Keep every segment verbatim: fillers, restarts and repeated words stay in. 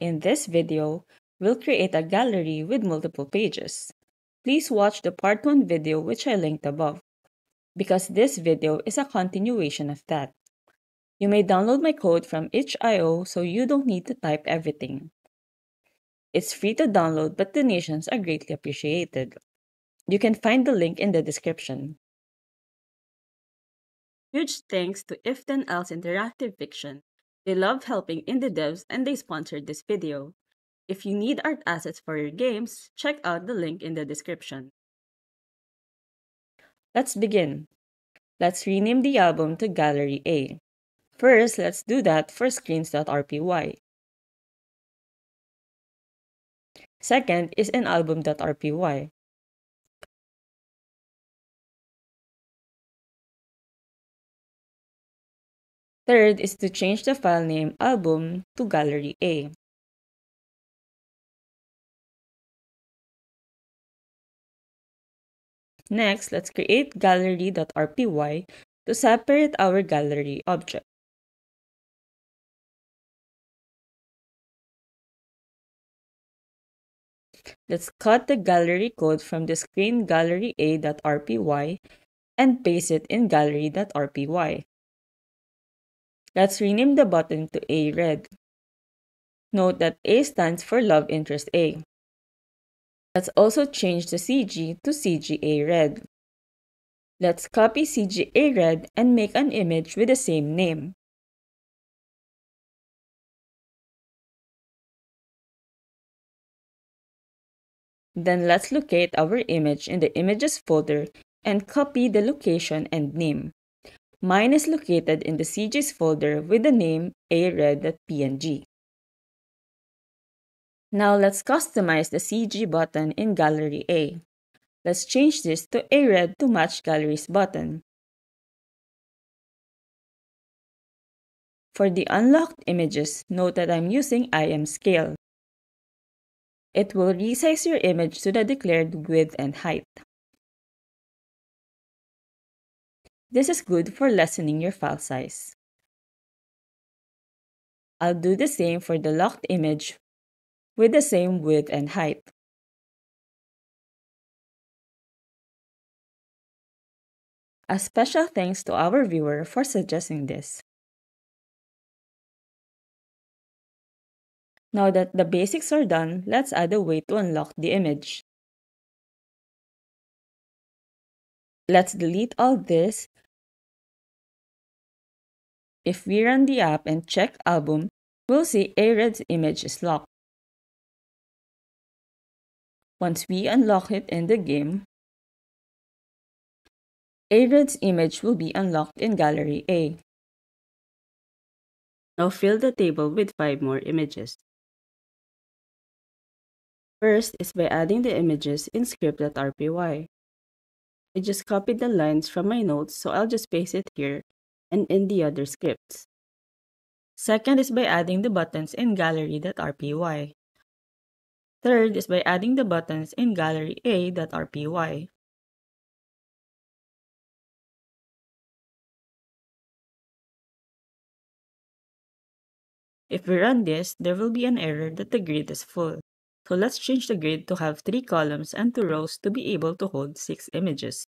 In this video, we'll create a gallery with multiple pages. Please watch the part one video which I linked above, because this video is a continuation of that. You may download my code from itch dot i o so you don't need to type everything. It's free to download, but donations are greatly appreciated. You can find the link in the description. Huge thanks to If Then Else Interactive Fiction. They love helping indie devs and they sponsored this video. If you need art assets for your games, check out the link in the description. Let's begin. Let's rename the album to Gallery A. First, let's do that for screens dot r p y. Second is in album dot r p y. Third is to change the file name album to Gallery A. Next, let's create gallery dot r p y to separate our gallery object. Let's cut the gallery code from the screen gallery a dot r p y and paste it in gallery dot r p y. Let's rename the button to A Red. Note that A stands for Love Interest A. Let's also change the C G to C G A Red. Let's copy C G A Red and make an image with the same name. Then let's locate our image in the Images folder and copy the location and name. Mine is located in the C Gs folder with the name a red dot p n g. Now let's customize the C G button in Gallery A. Let's change this to A Red to match Gallery's button. For the unlocked images, note that I'm using I M Scale. It will resize your image to the declared width and height. This is good for lessening your file size. I'll do the same for the locked image with the same width and height. A special thanks to our viewer for suggesting this. Now that the basics are done, let's add a way to unlock the image. Let's delete all this. If we run the app and check album, we'll see A Red's image is locked. Once we unlock it in the game, A Red's image will be unlocked in Gallery A. Now fill the table with five more images. First is by adding the images in script dot r p y. I just copied the lines from my notes, so I'll just paste it here and in the other scripts. Second is by adding the buttons in gallery dot r p y. Third is by adding the buttons in gallery a dot r p y. If we run this, there will be an error that the grid is full. So let's change the grid to have three columns and two rows to be able to hold six images.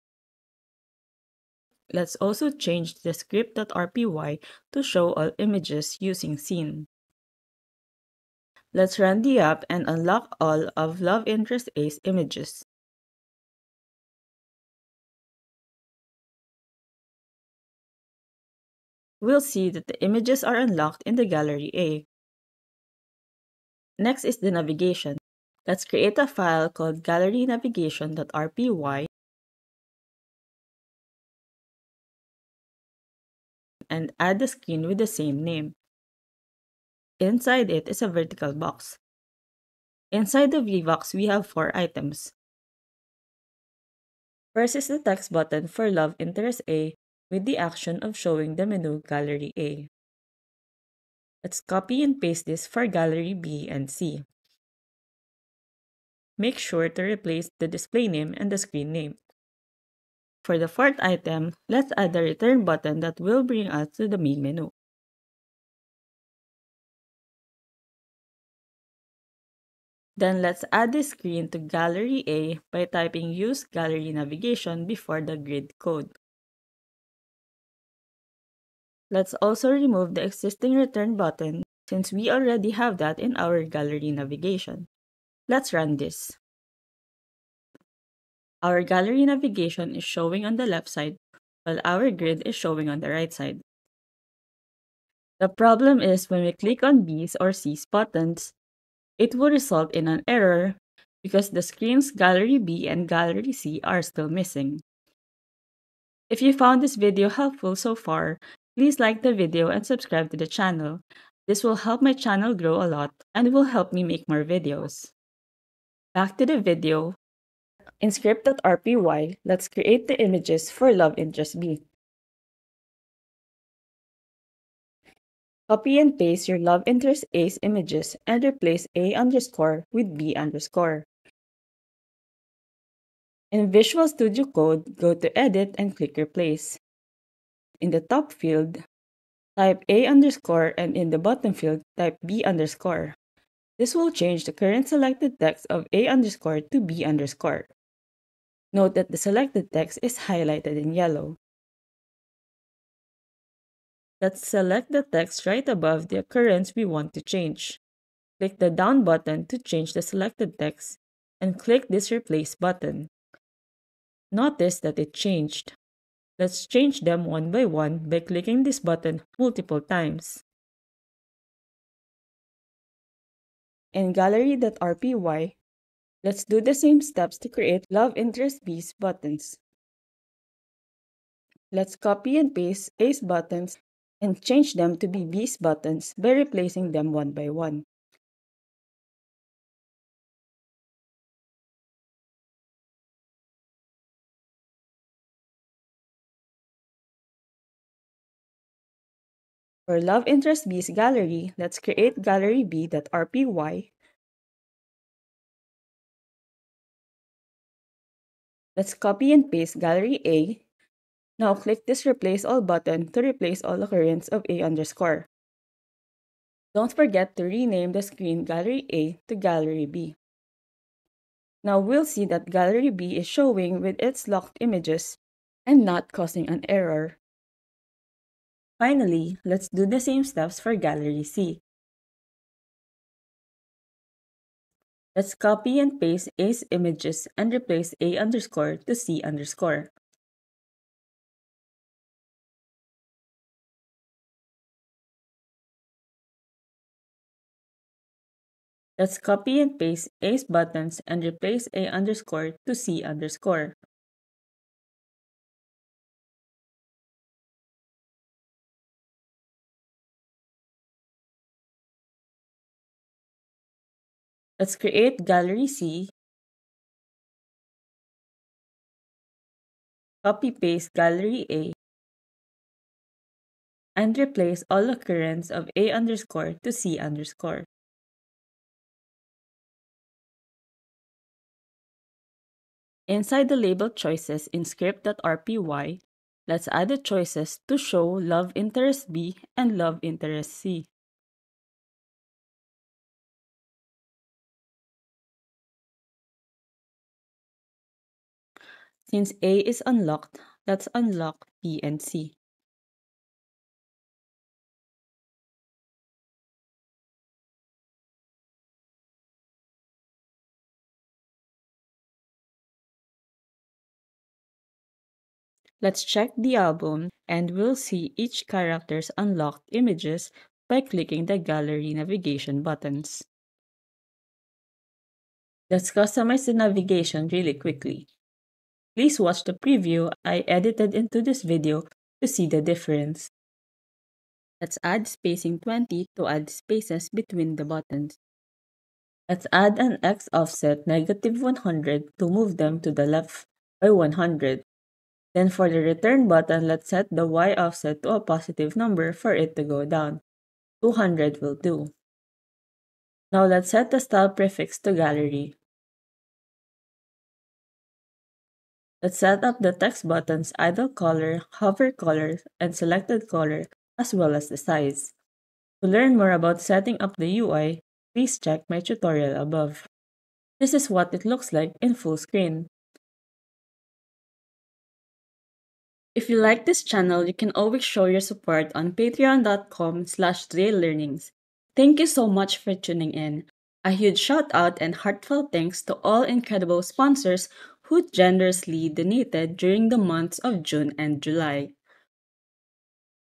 Let's also change the script dot r p y to show all images using scene. Let's run the app and unlock all of Love Interest A's images. We'll see that the images are unlocked in the Gallery A. Next is the navigation. Let's create a file called gallery navigation dot r p y and add the screen with the same name. Inside it is a vertical box. Inside the V box, we have four items. First is the text button for Love Interest A with the action of showing the menu Gallery A. Let's copy and paste this for Gallery B and C. Make sure to replace the display name and the screen name. For the fourth item, let's add the return button that will bring us to the main menu. Then let's add the screen to Gallery A by typing Use Gallery Navigation before the grid code. Let's also remove the existing return button since we already have that in our gallery navigation. Let's run this. Our gallery navigation is showing on the left side, while our grid is showing on the right side. The problem is when we click on B's or C's buttons, it will result in an error because the screen's Gallery B and Gallery C are still missing. If you found this video helpful so far, please like the video and subscribe to the channel. This will help my channel grow a lot and will help me make more videos. Back to the video. In script dot R P Y, let's create the images for love interest B. Copy and paste your love interest A's images and replace A underscore with B underscore. In Visual Studio Code, go to Edit and click Replace. In the top field, type A underscore and in the bottom field, type B underscore. This will change the current selected text of A underscore to B underscore. Note that the selected text is highlighted in yellow. Let's select the text right above the occurrence we want to change. Click the down button to change the selected text and click this Replace button. Notice that it changed. Let's change them one by one by clicking this button multiple times. In gallery dot R P Y, let's do the same steps to create love interest B's buttons. Let's copy and paste A's buttons and change them to be B's buttons by replacing them one by one. For love interest B's gallery, let's create gallery B dot R P Y. Let's copy and paste gallery A. Now click this Replace All button to replace all occurrence of A underscore. Don't forget to rename the screen Gallery A to Gallery B. Now we'll see that Gallery B is showing with its locked images and not causing an error. Finally, let's do the same steps for Gallery C. Let's copy and paste A's images and replace A underscore to C underscore. Let's copy and paste A's buttons and replace A underscore to C underscore. Let's create Gallery C, copy-paste Gallery A, and replace all occurrence of A underscore to C underscore. Inside the label choices in script dot R P Y, let's add the choices to show love interest B and love interest C. Since A is unlocked, let's unlock B and C. Let's check the album and we'll see each character's unlocked images by clicking the gallery navigation buttons. Let's customize the navigation really quickly. Please watch the preview I edited into this video to see the difference. Let's add spacing twenty to add spaces between the buttons. Let's add an X offset negative one hundred to move them to the left by one hundred. Then for the return button, let's set the Y offset to a positive number for it to go down. two hundred will do. Now let's set the style prefix to gallery. Let's set up the text buttons idle color, hover color, and selected color, as well as the size. To learn more about setting up the U I, please check my tutorial above. This is what it looks like in full screen. If you like this channel, you can always show your support on patreon.com slash learnings. Thank you so much for tuning in. A huge shout out and heartfelt thanks to all incredible sponsors who generously donated during the months of June and July.